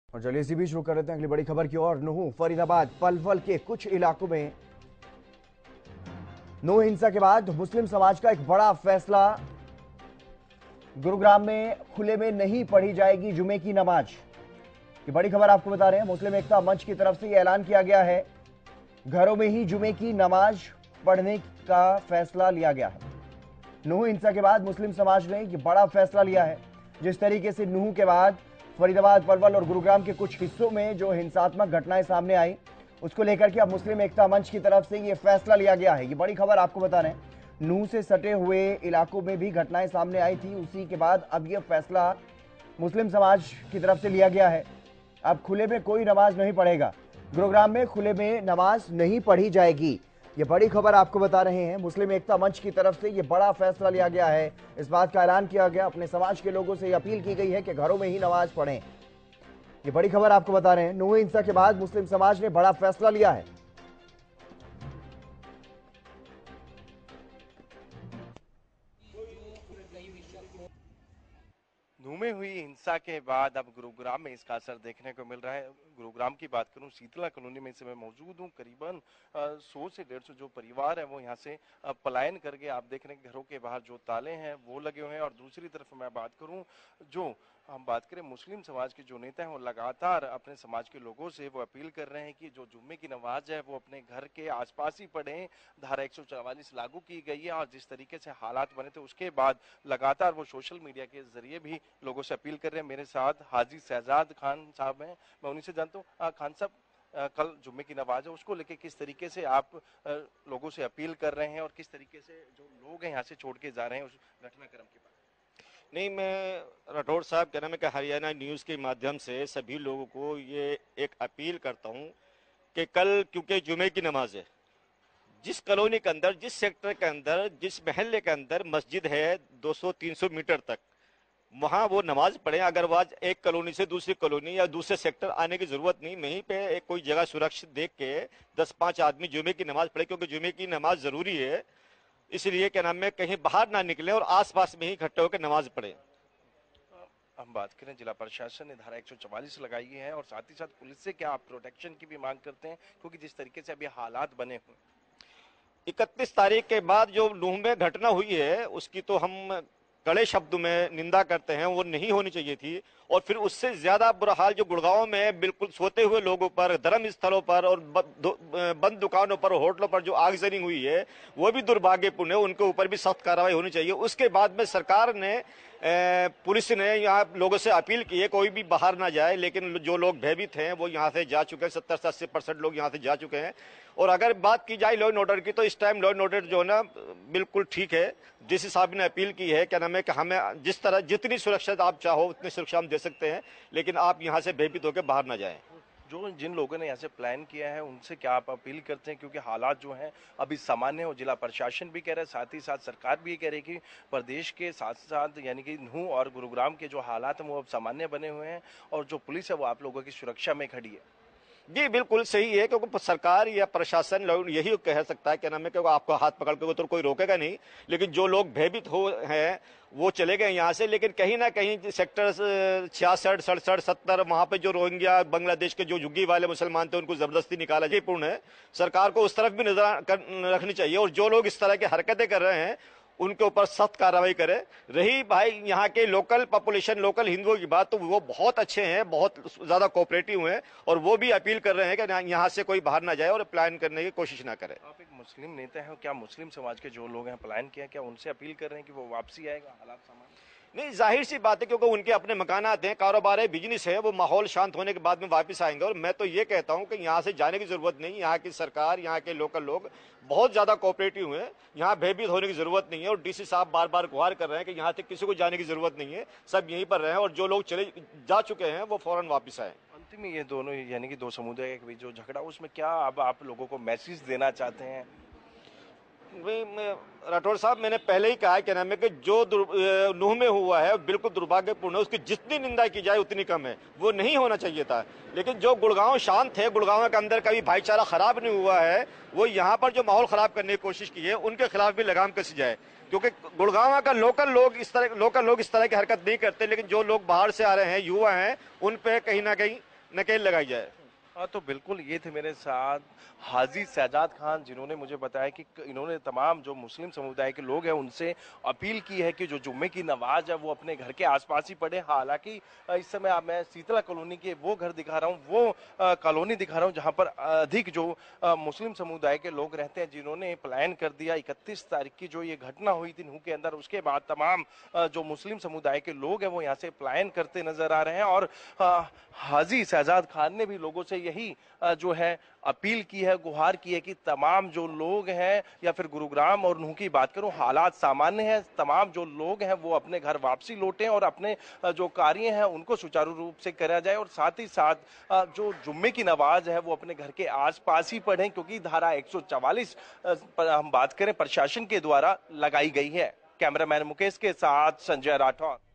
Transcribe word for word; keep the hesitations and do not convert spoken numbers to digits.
और चलिए इसी बीच शुरू कर लेते हैं अगली बड़ी खबर की ओर। नुहू, फरीदाबाद, पलवल के कुछ इलाकों में नुहू हिंसा के बाद मुस्लिम समाज का एक बड़ा फैसला। गुरुग्राम में खुले में नहीं पढ़ी जाएगी जुमे की नमाज। ये बड़ी खबर आपको बता रहे हैं। मुस्लिम एकता मंच की तरफ से यह ऐलान किया गया है, घरों में ही जुमे की नमाज पढ़ने का फैसला लिया गया है। नुहू हिंसा के बाद मुस्लिम समाज ने यह बड़ा फैसला लिया है। जिस तरीके से नुहू के बाद फरीदाबाद, पलवल और गुरुग्राम के कुछ हिस्सों में जो हिंसात्मक घटनाएं सामने आई, उसको लेकर के अब मुस्लिम एकता मंच की तरफ से यह फैसला लिया गया है। ये बड़ी खबर आपको बता रहे हैं। नुहू से सटे हुए इलाकों में भी घटनाएं सामने आई थी, उसी के बाद अब यह फैसला मुस्लिम समाज की तरफ से लिया गया है। अब खुले में कोई नमाज नहीं पढ़ेगा। गुरुग्राम में खुले में नमाज नहीं पढ़ी जाएगी। ये बड़ी खबर आपको बता रहे हैं। मुस्लिम एकता मंच की तरफ से ये बड़ा फैसला लिया गया है। इस बात का ऐलान किया गया, अपने समाज के लोगों से अपील की गई है कि घरों में ही नमाज पढ़ें। ये बड़ी खबर आपको बता रहे हैं। नुहू हिंसा के बाद मुस्लिम समाज ने बड़ा फैसला लिया है। नुहू में हुई हिंसा के बाद अब गुरुग्राम में इसका असर देखने को मिल रहा है। गुरुग्राम की बात करूं, शीतला कॉलोनी में इस समय मौजूद हूं। करीबन सौ से डेढ़ सौ जो परिवार है वो यहां से पलायन करके आप देख रहे हैं घरों के बाहर जो ताले हैं वो लगे हुए हैं। और दूसरी तरफ मैं बात करूं, जो हम बात करें मुस्लिम समाज के जो नेता हैं वो लगातार अपने समाज के लोगों से वो अपील कर रहे हैं कि जो जुम्मे की नमाज है वो अपने घर के आसपास ही पढ़ें। धारा एक सौ चवालीस लागू की गई है और जिस तरीके से हालात बने थे उसके बाद लगातार वो सोशल मीडिया के जरिए भी लोगों से अपील कर रहे हैं। मेरे साथ हाजी शहजाद खान साहब हैं, मैं उन्हीं से जानता हूँ। खान साहब, कल जुम्मे की नमाज है, उसको लेके किस तरीके से आप लोगों से अपील कर रहे हैं और किस तरीके से जो लोग हैं यहाँ से छोड़ के जा रहे हैं उस घटनाक्रम के बाद? नहीं, मैं राठौड़ साहब कहना मैं कि हरियाणा न्यूज़ के माध्यम से सभी लोगों को ये एक अपील करता हूँ कि कल क्योंकि जुमे की नमाज है, जिस कॉलोनी के अंदर, जिस सेक्टर के अंदर, जिस महल्ले के अंदर मस्जिद है दो सौ तीन सौ मीटर तक, वहाँ वो नमाज पढ़ें। अगर वह एक कॉलोनी से दूसरी कॉलोनी या दूसरे सेक्टर आने की जरूरत नहीं, वहीं पे एक कोई जगह सुरक्षित देख के दस पाँच आदमी जुमे की नमाज पढ़े, क्योंकि जुमे की नमाज जरूरी है। इसलिए क्या नाम है, कहीं बाहर ना निकले और आसपास में ही इकट्ठे होकर नमाज पढ़े। हम बात करें, जिला प्रशासन ने धारा एक सौ चवालीस लगाई है और साथ ही साथ पुलिस से क्या आप प्रोटेक्शन की भी मांग करते हैं, क्योंकि जिस तरीके से अभी हालात बने हुए? इकतीस तारीख के बाद जो नुहू में घटना हुई है उसकी तो हम कड़े शब्द में निंदा करते हैं, वो नहीं होनी चाहिए थी। और फिर उससे ज्यादा बुरा हाल जो गुड़गांव में बिल्कुल सोते हुए लोगों पर, धर्म स्थलों पर और बंद दुकानों पर, होटलों पर जो आगजनी हुई है वो भी दुर्भाग्यपूर्ण है। उनके ऊपर भी सख्त कार्रवाई होनी चाहिए। उसके बाद में सरकार ने, पुलिस ने यहाँ लोगों से अपील की है कोई भी बाहर ना जाए, लेकिन जो लोग भयभीत हैं वो यहाँ से जा चुके हैं। सत्तर से अस्सी परसेंट लोग यहाँ से जा चुके हैं। और अगर बात की जाए लॉ एंड ऑर्डर की, तो इस टाइम लॉ एंड ऑर्डर जो है ना बिल्कुल ठीक है। डीसी साहब ने अपील की है, क्या नाम है, कि हमें जिस तरह जितनी सुरक्षा आप चाहो उतनी सुरक्षा हम दे सकते हैं, लेकिन आप यहाँ से भयभीत होकर बाहर ना जाएं। जो जिन लोगों ने यहाँ से प्लान किया है उनसे क्या आप अपील करते हैं, क्योंकि हालात जो हैं अभी सामान्य हो? जिला प्रशासन भी कह रहा है, साथ ही साथ सरकार भी कह रही है कि प्रदेश के साथ साथ यानी कि नुहू और गुरुग्राम के जो हालात हैं वो अब सामान्य बने हुए हैं और जो पुलिस है वो आप लोगों की सुरक्षा में खड़ी है। जी बिल्कुल सही है, क्योंकि सरकार या प्रशासन यही कह सकता है, क्या नाम है, क्योंकि आपको हाथ पकड़ के तो कोई रोकेगा नहीं। लेकिन जो लोग भयभीत हो हैं वो चले गए यहाँ से। लेकिन कहीं ना कहीं सेक्टर छियासठ सड़सठ सत्तर वहाँ पे जो रोहिंग्या बांग्लादेश के जो झुग्गी वाले मुसलमान थे उनको जबरदस्ती निकाला जाए, पूर्ण है। सरकार को उस तरफ भी नजर रखनी चाहिए और जो लोग इस तरह की हरकतें कर रहे हैं उनके ऊपर सख्त कार्रवाई करे। रही भाई यहाँ के लोकल पॉपुलेशन, लोकल हिंदुओं की बात, तो वो बहुत अच्छे हैं, बहुत ज्यादा कोऑपरेटिव हैं और वो भी अपील कर रहे हैं कि यहाँ से कोई बाहर ना जाए और प्लान करने की कोशिश ना करे। आप एक मुस्लिम नेता हैं, क्या मुस्लिम समाज के जो लोग हैं प्लान किया, क्या उनसे अपील कर रहे हैं कि वो वापसी आएगा, हालात सामान्य? नहीं, जाहिर सी बात है, क्योंकि उनके अपने मकानात हैं, कारोबार है, बिजनेस है, वो माहौल शांत होने के बाद में वापस आएंगे। और मैं तो ये कहता हूं कि यहाँ से जाने की जरूरत नहीं। यहाँ की सरकार, यहाँ के लोकल लोग बहुत ज्यादा कोऑपरेटिव हैं, यहाँ भयभीत होने की जरूरत नहीं है। और डीसी साहब बार बार गुहार कर रहे हैं कि यहाँ से किसी को जाने की जरूरत नहीं है, सब यहीं पर रहे और जो लोग चले जा चुके हैं वो फौरन वापस आए। अंतिम में ये दोनों यानी कि दो समुदाय के बीच जो झगड़ा, उसमें क्या अब आप लोगों को मैसेज देना चाहते हैं? राठौड़ साहब, मैंने पहले ही कहा है, क्या नाम है, कि जो नुहू में हुआ है बिल्कुल दुर्भाग्यपूर्ण है। उसकी जितनी निंदा की जाए उतनी कम है, वो नहीं होना चाहिए था। लेकिन जो गुड़गांव शांत है, गुड़गांव के अंदर कभी भाईचारा खराब नहीं हुआ है, वो यहाँ पर जो माहौल खराब करने की कोशिश की है उनके खिलाफ भी लगाम कसी जाए। क्योंकि गुड़गांव का लोकल लोग इस तरह लोकल लोग इस तरह की हरकत नहीं करते, लेकिन जो लोग बाहर से आ रहे हैं, युवा हैं, उन पे कहीं ना कहीं नकेल लगाई जाए। हाँ, तो बिल्कुल ये थे मेरे साथ हाजी शहजाद खान, जिन्होंने मुझे बताया कि इन्होंने तमाम जो मुस्लिम समुदाय के लोग हैं उनसे अपील की है कि जो जुम्मे की नमाज है वो अपने घर के आसपास ही पढ़े। हालांकि इस समय आप मैं शीतला कॉलोनी के वो घर दिखा रहा हूँ, वो आ, कॉलोनी दिखा रहा हूँ जहाँ पर अधिक जो आ, मुस्लिम समुदाय के लोग रहते हैं, जिन्होंने पलायन कर दिया। इकतीस तारीख की जो ये घटना हुई थी नूह के अंदर, उसके बाद तमाम आ, जो मुस्लिम समुदाय के लोग हैं वो यहाँ से पलायन करते नजर आ रहे हैं। और आ, हाजी शहजाद खान ने भी लोगों से यही जो है अपील की है, गुहार की है कि तमाम जो लोग हैं, या फिर गुरुग्राम और नूह की बात करूं, हालात सामान्य है, तमाम जो लोग हैं वो अपने घर वापसी लौटें और अपने जो कार्य हैं उनको सुचारू रूप से करा जाए। और साथ ही साथ जो जुम्मे की नमाज है वो अपने घर के आसपास ही पढ़ें, क्योंकि धारा एक सौ चवालीस पर हम बात करें प्रशासन के द्वारा लगाई गई है। कैमरामैन मुकेश के साथ संजय राठौर।